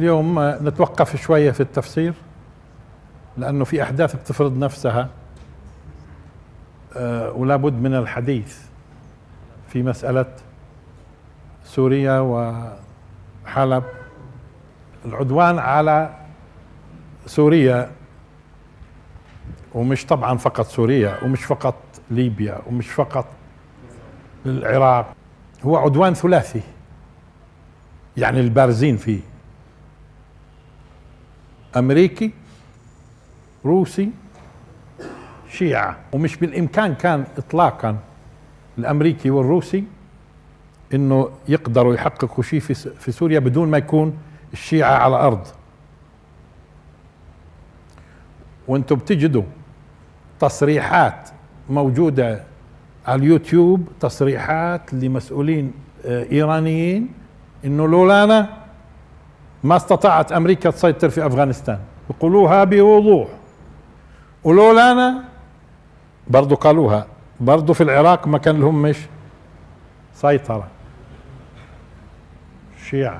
اليوم نتوقف شوية في التفسير، لأنه في أحداث بتفرض نفسها ولا بد من الحديث في مسألة سوريا وحلب. العدوان على سوريا، ومش طبعا فقط سوريا، ومش فقط ليبيا، ومش فقط العراق، هو عدوان ثلاثي، يعني البارزين فيه أمريكي روسي شيعة. ومش بالإمكان كان إطلاقا الأمريكي والروسي إنه يقدروا يحققوا شيء في سوريا بدون ما يكون الشيعة على أرض. وانتم بتجدوا تصريحات موجودة على اليوتيوب، تصريحات لمسؤولين إيرانيين إنه لولانا ما استطاعت أمريكا تسيطر في أفغانستان، يقولوها بوضوح. ولولانا برضو قالوها برضو في العراق ما كان لهم مش سيطرة شيعة،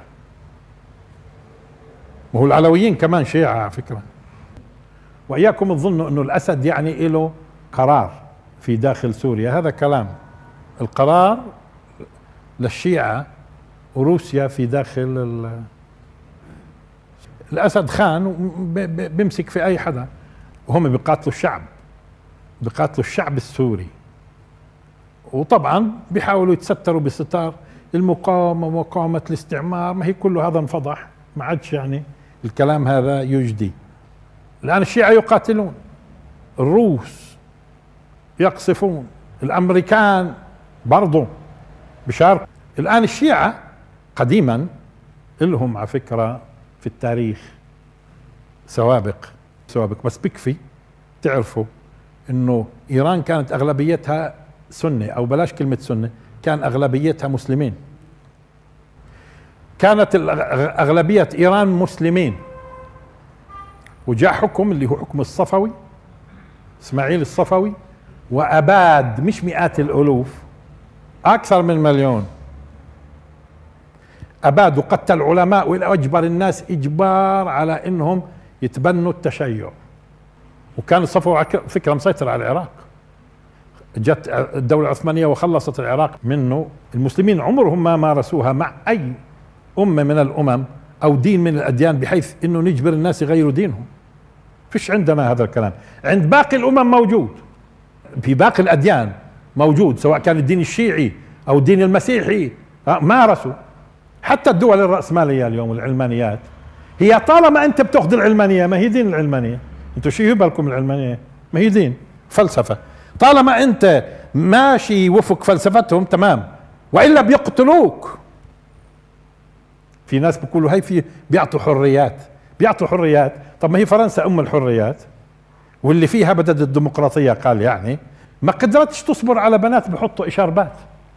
وهو العلويين كمان شيعة على فكرة. وإياكم تظنوا أنه الأسد يعني له قرار في داخل سوريا، هذا كلام. القرار للشيعة وروسيا في داخل الأسد خان بيمسك في أي حدا، وهم بيقاتلوا الشعب، بيقاتلوا الشعب السوري. وطبعا بيحاولوا يتستروا بستار المقاومة ومقاومة الاستعمار، ما هي كله هذا انفضح، ما عادش يعني الكلام هذا يجدي. الآن الشيعة يقاتلون، الروس يقصفون، الأمريكان برضو بشارك. الآن الشيعة قديما لهم على فكرة في التاريخ سوابق، بس بكفي تعرفوا انه ايران كانت اغلبيتها سنة، او بلاش كلمة سنة، كان اغلبيتها مسلمين. كانت اغلبية ايران مسلمين، وجاء حكم اللي هو حكم الصفوي، اسماعيل الصفوي، واباد مش مئات الالوف، اكثر من مليون، اباد وقتل علماء واجبر الناس اجبار على انهم يتبنوا التشيع. وكان الصفوي على فكرة مسيطر على العراق، جت الدولة العثمانية وخلصت العراق منه. المسلمين عمرهم ما مارسوها مع أي أمة من الأمم أو دين من الأديان بحيث أنه نجبر الناس يغيروا دينهم، فيش عندنا هذا الكلام. عند باقي الأمم موجود، في باقي الأديان موجود، سواء كان الدين الشيعي أو الدين المسيحي مارسوا. حتى الدول الرأسمالية اليوم العلمانيات، هي طالما أنت بتأخذ العلمانية ما هي دين العلمانية، انتوا شو يهبلكم العلمانية؟ ما هي دين فلسفة. طالما انت ماشي وفق فلسفتهم تمام، والا بيقتلوك. في ناس بيقولوا هي في بيعطوا حريات، طب ما هي فرنسا ام الحريات، واللي فيها بدت الديمقراطية، قال يعني ما قدرتش تصبر على بنات بحطوا اشاربات،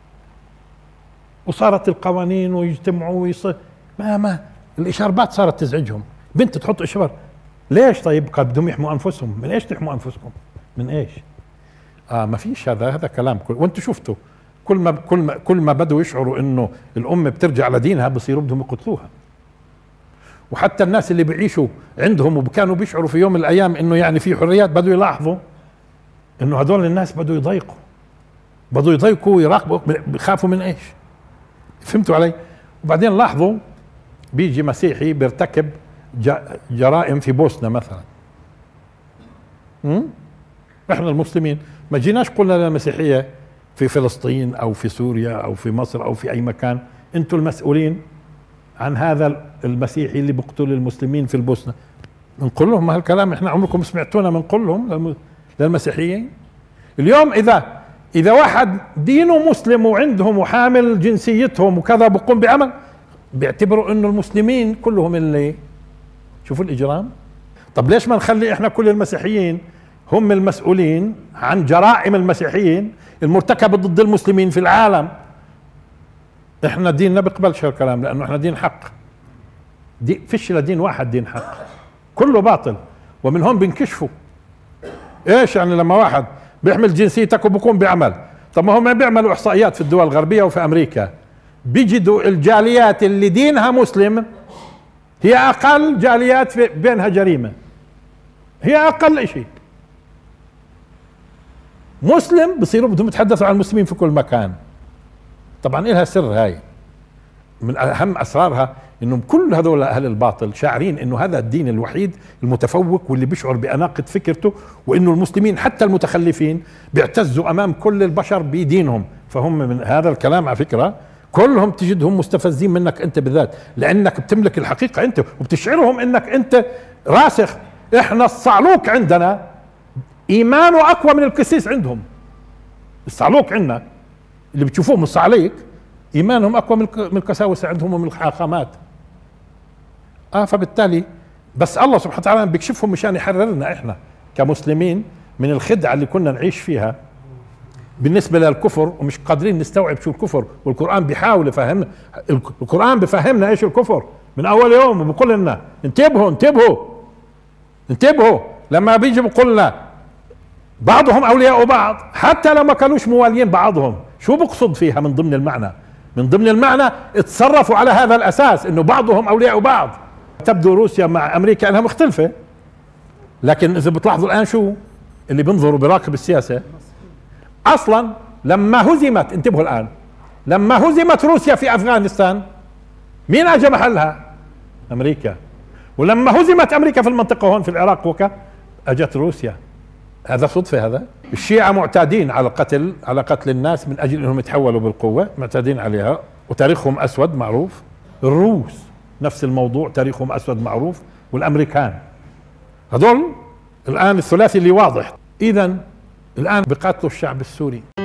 وصارت القوانين ويجتمعوا ويصير ما الاشاربات صارت تزعجهم. بنت تحط اشارب ليش؟ طيب قد بدهم يحموا انفسهم. من ايش تحموا انفسكم؟ من ايش؟ ما فيش، هذا كلام وانتم شفتوا كل ما بدوا يشعروا انه الامه بترجع لدينها بصيروا بدهم يقتلوها. وحتى الناس اللي بيعيشوا عندهم وكانوا بيشعروا في يوم من الايام انه يعني في حريات، بدوا يلاحظوا انه هذول الناس بدوا يضايقوا ويراقبوا، بيخافوا من ايش؟ فهمتوا علي؟ وبعدين لاحظوا بيجي مسيحي بيرتكب جرائم في بوسنا مثلا. احنا المسلمين ما جيناش قلنا للمسيحية في فلسطين او في سوريا او في مصر او في اي مكان انتم المسؤولين عن هذا المسيحي اللي بيقتل المسلمين في البوسنة. بنقول لهم هالكلام احنا عمركم سمعتونا بنقول لهم للمسيحيين. اليوم اذا واحد دينه مسلم وعندهم وحامل جنسيتهم وكذا بقوم بعمل، بيعتبروا انه المسلمين كلهم اللي شوفوا الإجرام. طب ليش ما نخلي احنا كل المسيحيين هم المسؤولين عن جرائم المسيحيين المرتكبة ضد المسلمين في العالم؟ احنا ديننا بيقبلش هالكلام، لانه احنا دين حق. فيش لدين واحد دين حق، كله باطل. ومن هون بنكشفوا ايش يعني لما واحد بيحمل جنسيتك وبقوم بعمل. طب ما هم بيعملوا احصائيات في الدول الغربية وفي امريكا، بيجدوا الجاليات اللي دينها مسلم هي اقل جاليات بينها جريمة، هي اقل اشي. مسلم بصيروا بدهم يتحدثوا عن المسلمين في كل مكان. طبعا لها سر، هاي من اهم اسرارها، انهم كل هذول اهل الباطل شاعرين انه هذا الدين الوحيد المتفوق واللي بيشعر باناقة فكرته، وانه المسلمين حتى المتخلفين بيعتزوا امام كل البشر بدينهم. فهم من هذا الكلام على فكرة كلهم تجدهم مستفزين منك انت بالذات، لانك بتملك الحقيقة انت وبتشعرهم انك انت راسخ. احنا الصعلوك عندنا ايمانه اقوى من القسيس عندهم. الصعلوك عندنا اللي بتشوفوهم الصعاليك ايمانهم اقوى من القساوسة عندهم ومن الحاخامات. فبالتالي بس الله سبحانه وتعالى بيكشفهم مشان يحررنا احنا كمسلمين من الخدعة اللي كنا نعيش فيها بالنسبة للكفر، ومش قادرين نستوعب شو الكفر. والقرآن بيحاول يفهمنا، القرآن بيفهمنا ايش الكفر من اول يوم، وبقول لنا انتبهوا انتبهوا انتبهوا. لما بيجي بقول لنا بعضهم اولياء بعض، حتى لو ما كانوش مواليين بعضهم، شو بقصد فيها من ضمن المعنى؟ من ضمن المعنى اتصرفوا على هذا الاساس انه بعضهم اولياء بعض. تبدو روسيا مع امريكا انها مختلفة، لكن اذا بتلاحظوا الان شو اللي بينظروا براقب السياسة، اصلا لما هزمت، انتبهوا الان، لما هزمت روسيا في افغانستان مين اجى محلها؟ امريكا. ولما هزمت امريكا في المنطقة هون في العراق وكا اجت روسيا. هذا صدفة؟ هذا الشيعة معتادين على قتل الناس من اجل انهم يتحولوا بالقوة، معتادين عليها وتاريخهم اسود معروف. الروس نفس الموضوع، تاريخهم اسود معروف. والامريكان هذول الان الثلاثي اللي واضح. اذا الان بقاتلوا الشعب السوري.